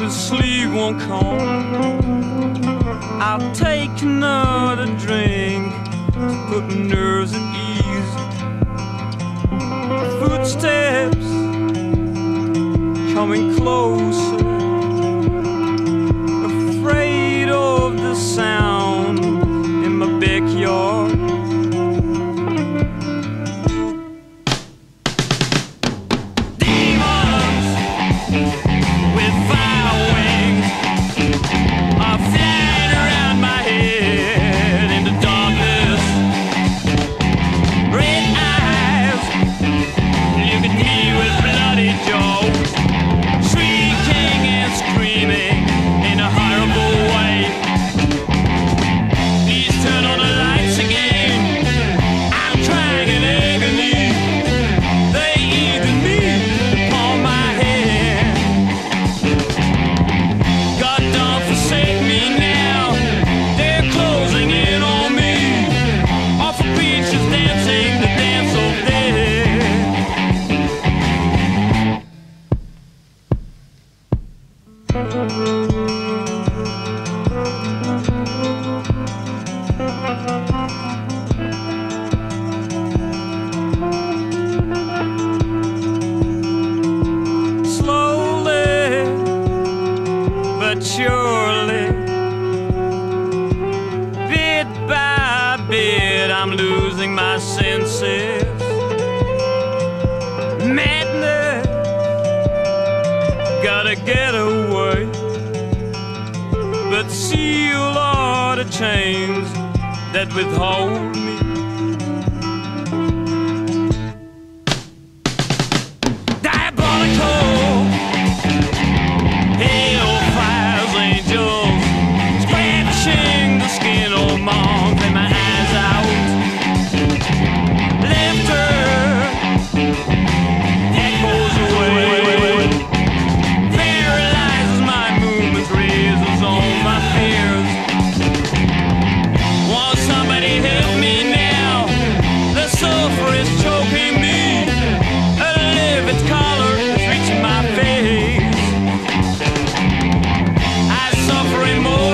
the sleep won't come, I'll take another drink to put my nerves at ease. Footsteps coming closer, afraid of the sound in my backyard. Demons with fire wings are flying around my head in the darkness. Red eyes look at me with bloody jaws, shrieking and screaming in a horrible way. Please turn on the lights again, I'm crying in agony. They eating me upon my head. God, don't forsake me now, they're closing in on me. Awful creatures dancing the dance of death. Slowly but surely, bit by bit, I'm losing my senses. Madness, gotta get away, but seal all the chains that withhold me. Diabolical, hellfire's angels, scratching the skin of moths and my eyes out. Laughter echoes away, paralyzes my movements, raises on my fears. Won't somebody help me now? The sulfur is choking me, a livid color is reaching my face. I suffer more.